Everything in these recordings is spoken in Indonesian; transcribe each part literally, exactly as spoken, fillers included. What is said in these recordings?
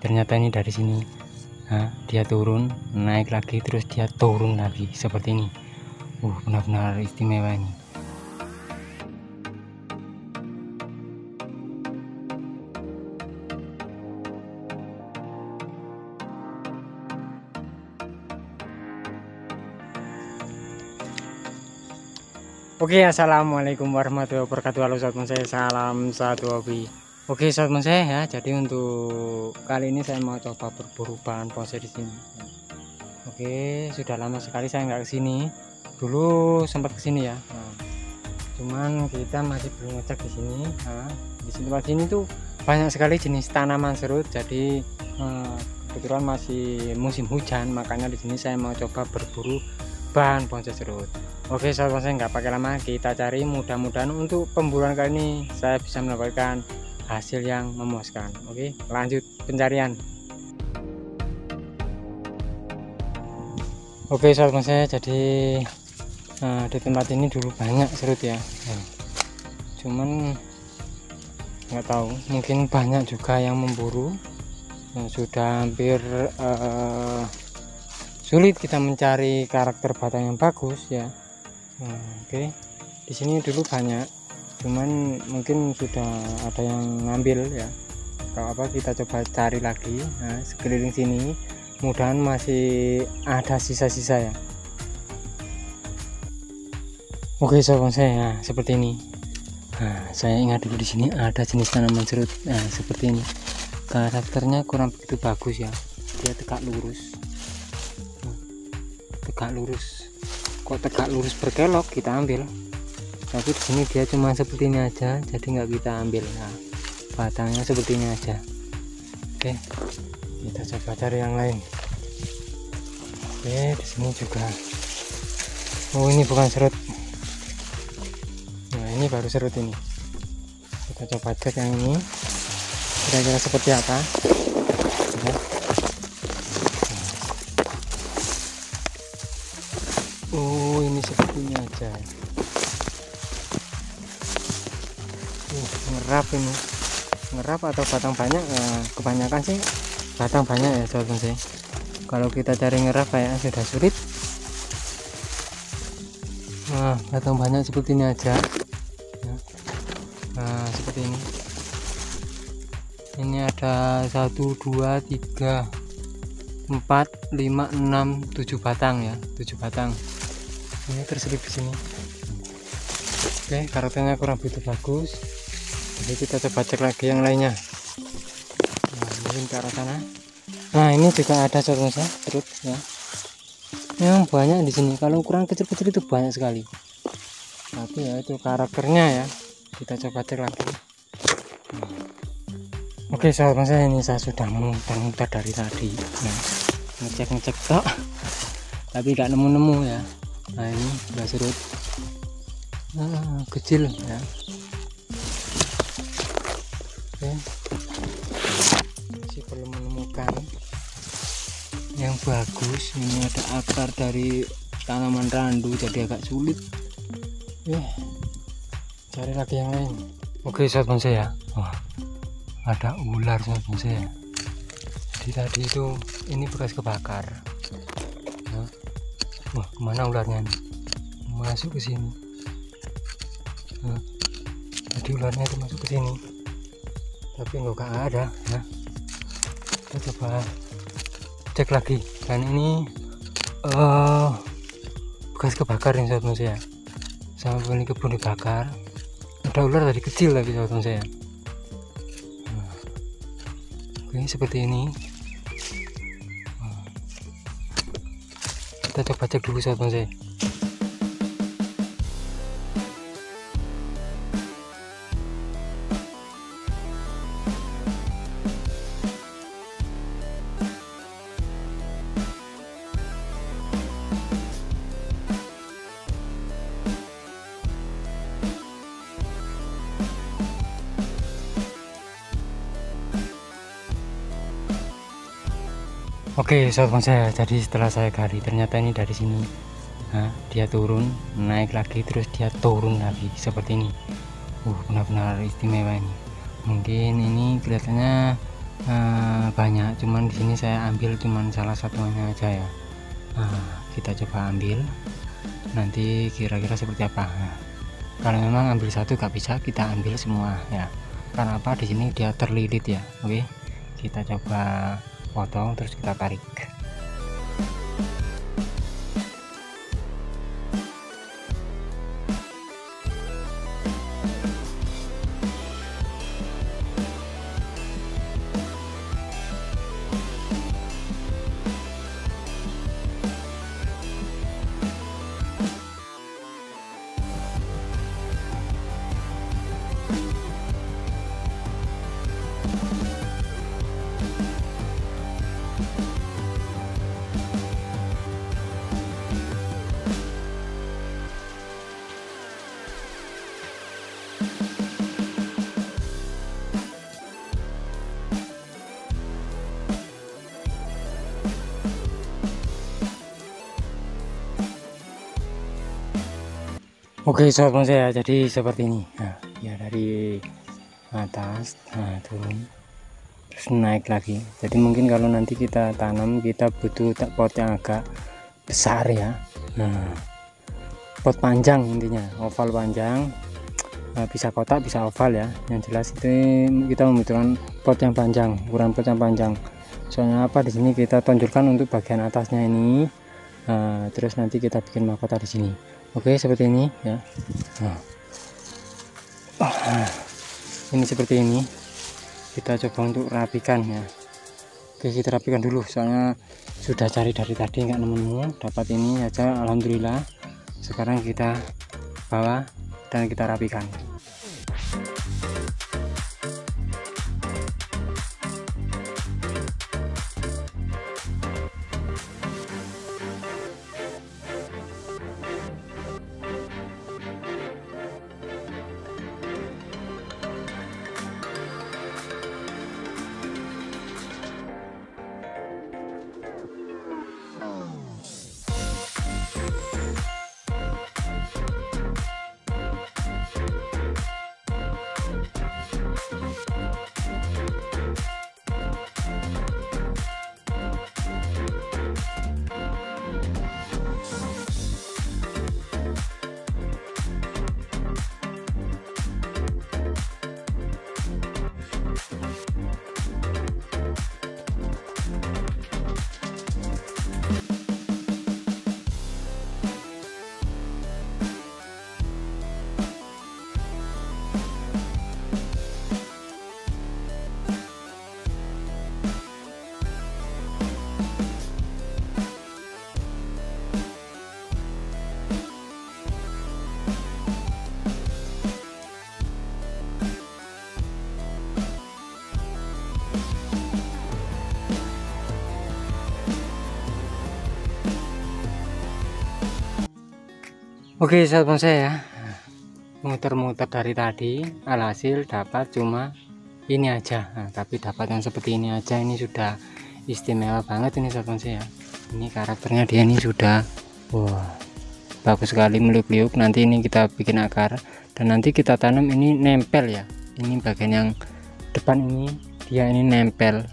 ternyata ini dari sini. Nah, dia turun, naik lagi, terus dia turun lagi seperti ini. Uh, benar-benar istimewa ini. Oke, assalamualaikum warahmatullahi wabarakatuh. Halo sobat saya, salam satu hobi. Oke sobat saya ya, jadi untuk kali ini saya mau coba berburu bahan ponsel di sini. Oke, sudah lama sekali saya nggak kesini. Dulu sempat kesini ya. Nah, cuman kita masih belum ngecek di sini. Nah, di sini tempat sini tuh banyak sekali jenis tanaman serut. Jadi eh, kebetulan masih musim hujan, makanya di sini saya mau coba berburu bahan ponsel serut. Oke sahabat saya, nggak pakai lama kita cari. Mudah-mudahan untuk pemburuan kali ini saya bisa mendapatkan hasil yang memuaskan. Oke, lanjut pencarian. Oke sahabat saya, jadi nah, di tempat ini dulu banyak serut ya. Nah, cuman nggak tahu, mungkin banyak juga yang memburu. Nah, sudah hampir uh, sulit kita mencari karakter batang yang bagus ya. Nah, oke, okay. Di sini dulu banyak, cuman mungkin sudah ada yang ngambil ya. Kalau apa kita coba cari lagi. Nah, sekeliling sini mudahan masih ada sisa-sisa ya. Oke okay, sobat saya, nah, seperti ini. Nah, saya ingat dulu di sini ada jenis tanaman serut. Nah, seperti ini. Karakternya kurang begitu bagus ya. Dia tegak lurus. Nah, tegak lurus. Kok tegak lurus berkelok kita ambil, tapi di sini dia cuma seperti ini aja, jadi nggak kita ambil. Nah, batangnya seperti ini aja. Oke, kita coba cari yang lain. Oke, di sini juga. Oh, ini bukan serut. Nah, ini baru serut ini. Kita coba cek yang ini, kira-kira seperti apa. Ya. Oh, ini sepertinya aja. Uh, ngerap ini, ngerap atau batang banyak. Nah, kebanyakan sih batang banyak ya sobat saya. Kalau kita cari ngerap kayaknya sudah sulit. Nah, batang banyak seperti ini aja. Nah, seperti ini. Ini ada satu, dua, tiga, empat, lima, enam, tujuh batang ya, tujuh batang. Ini terselip di sini. Oke, karakternya kurang begitu bagus, jadi kita coba cek lagi yang lainnya. Nah, mungkin ke arah sana. Nah, ini juga ada sobat serut ya, yang banyak di sini. Kalau ukuran kecil-kecil itu banyak sekali, tapi ya itu karakternya ya. Kita coba cek lagi. Oke sahabat saya, ini saya sudah muter-muter dari tadi. Nah, ngecek-ngecek tok, tapi nggak nemu-nemu ya. Nah, ini udah serut. Nah, kecil ya. Oke, masih belum menemukan yang bagus. Ini ada akar dari tanaman randu, jadi agak sulit. Ya, cari lagi yang lain. Oke sahabat saya, wah, ada ular sahabat saya. Jadi tadi itu ini bekas kebakar. Nah, wah, kemana ularnya nih? Masuk ke sini. Nah, jadi ularnya itu masuk ke sini, tapi nggak ada. Nah, kita coba cek lagi. Dan ini uh, bekas kebakar nih sahabat saya. Sama ini kebun dibakar. Ada ular dari kecil tapi sahabat saya. Nah, oke, seperti ini. Nah, kita coba cek dulu sahabat saya. Oke sobat saya, jadi setelah saya gali ternyata ini dari sini. Nah, dia turun, naik lagi, terus dia turun lagi seperti ini. Uh, benar-benar istimewa ini. Mungkin ini kelihatannya uh, banyak, cuman di sini saya ambil cuman salah satunya aja ya. Nah, kita coba ambil nanti kira-kira seperti apa. Nah, kalau memang ambil satu gak bisa, kita ambil semua ya, karena apa, di sini dia terlilit ya. Oke, kita coba potong terus kita tarik. Oke sobat saya, jadi seperti ini. Nah, ya dari atas, nah turun, terus naik lagi. Jadi mungkin kalau nanti kita tanam, kita butuh pot yang agak besar ya. Nah, pot panjang intinya, oval panjang, bisa kotak, bisa oval ya. Yang jelas itu kita membutuhkan pot yang panjang, ukuran pot yang panjang. Soalnya apa, di sini kita tonjolkan untuk bagian atasnya ini. Nah, terus nanti kita bikin mahkota di sini. Oke, seperti ini ya. Nah. Oh, ini seperti ini. Kita coba untuk rapikan ya. Oke, kita rapikan dulu. Soalnya sudah cari dari tadi nggak nemu, dapat ini aja. Alhamdulillah. Sekarang kita bawa dan kita rapikan. Oke sahabat saya, muter-muter dari tadi, alhasil dapat cuma ini aja. Nah, tapi dapat yang seperti ini aja, ini sudah istimewa banget ini sahabat saya. Ini karakternya dia ini sudah wah bagus sekali, meliuk-liuk. Nanti ini kita bikin akar dan nanti kita tanam, ini nempel ya. Ini bagian yang depan ini dia ini nempel.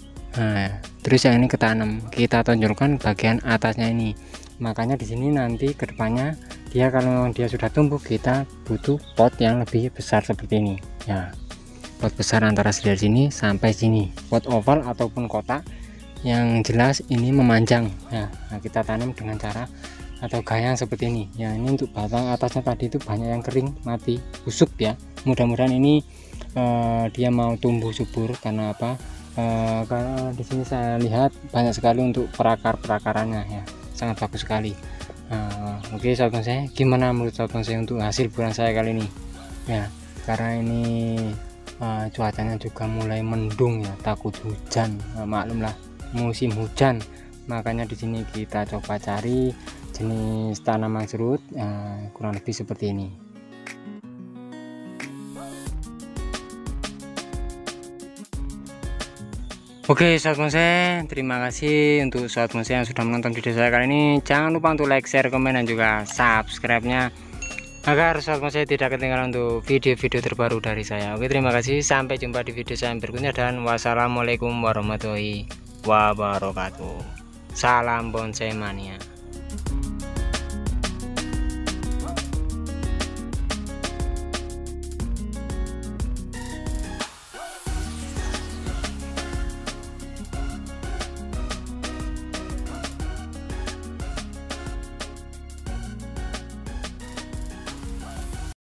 Nah, terus yang ini ketanam, kita tonjolkan bagian atasnya ini. Makanya di sini nanti kedepannya dia kalau dia sudah tumbuh, kita butuh pot yang lebih besar seperti ini ya. Pot besar antara dari sini sampai sini, pot oval ataupun kotak, yang jelas ini memanjang ya. Nah, kita tanam dengan cara atau gayang seperti ini ya. Ini untuk batang atasnya tadi itu banyak yang kering mati busuk ya. Mudah-mudahan ini eh, dia mau tumbuh subur. Karena apa, eh, karena di sini saya lihat banyak sekali untuk perakar-perakarannya ya, sangat bagus sekali. Nah, oke okay, sahabat saya, gimana menurut sahabat saya untuk hasil bulan saya kali ini ya? Karena ini uh, cuacanya juga mulai mendung ya, takut hujan. Nah, maklumlah musim hujan, makanya di sini kita coba cari jenis tanaman serut uh, kurang lebih seperti ini. Oke sahabat saya, terima kasih untuk sahabat saya yang sudah menonton video saya kali ini. Jangan lupa untuk like, share, komen, dan juga subscribe-nya agar sahabat saya tidak ketinggalan untuk video-video terbaru dari saya. Oke, terima kasih, sampai jumpa di video saya berikutnya dan wassalamualaikum warahmatullahi wabarakatuh. Salam bonsai mania.